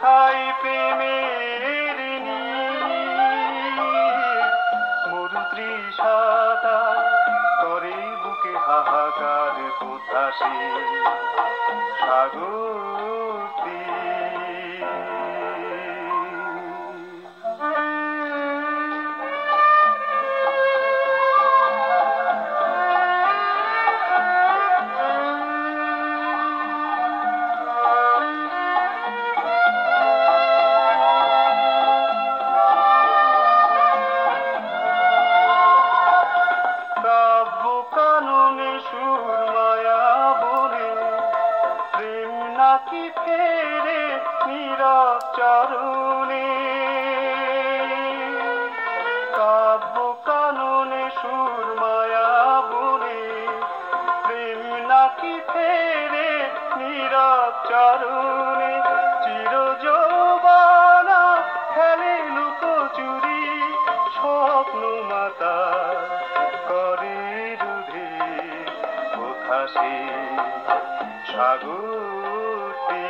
কোথায় প্রেমের মরু তৃষাতা করে বুকে হাহাকার কোথা সে সাগরটি নাকি ফেরে নীরব চরণে কাব্য কাননে সুর মায়া বনে প্রেম নাকি ফেরে নীরব চরণে চির যৌবনা খেলে লুকোচুরি স্বপ্ন মাতা করে রুধে কোথা সে সাগরটি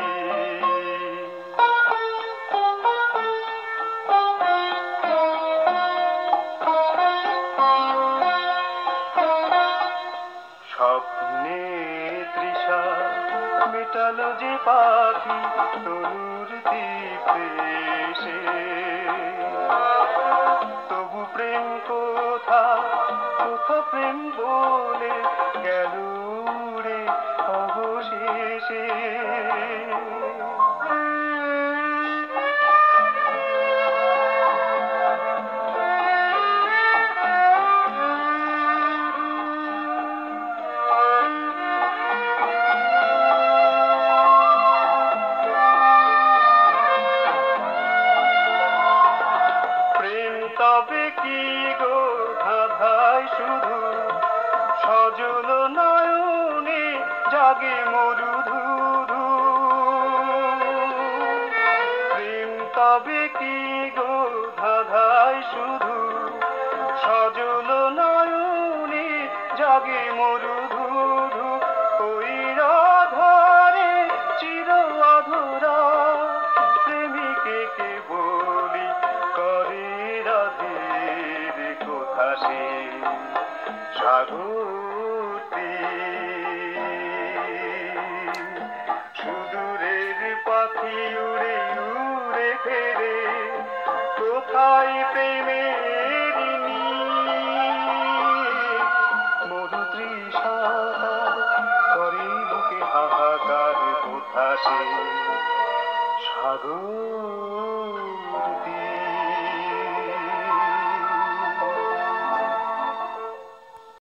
স্বপ্নে তৃষা মেটালো যে পাখি তনুর দ্বীপে এসে তবু প্রেম কোথা কোথা প্রেম বলে গেল রে অবশেষে প্রেম তবে কি গো ধাঁধায় শুধু সজল নয়নে জাগে মরু ধুধু প্রেম তবে কি গো ধাঁধায় শুধু সজল নয়নে জাগে মরু ধুধু ওই রাধারে চির অধরা প্রেমিকে কে বলি করে রাধের কোথা সে সাগরটি সুদূরের পাখি উড়ে উড়ে ফেরে কোথায় প্রেমের মরু তৃষাতা করে বুকে হাহাকার কোথা সে সাগর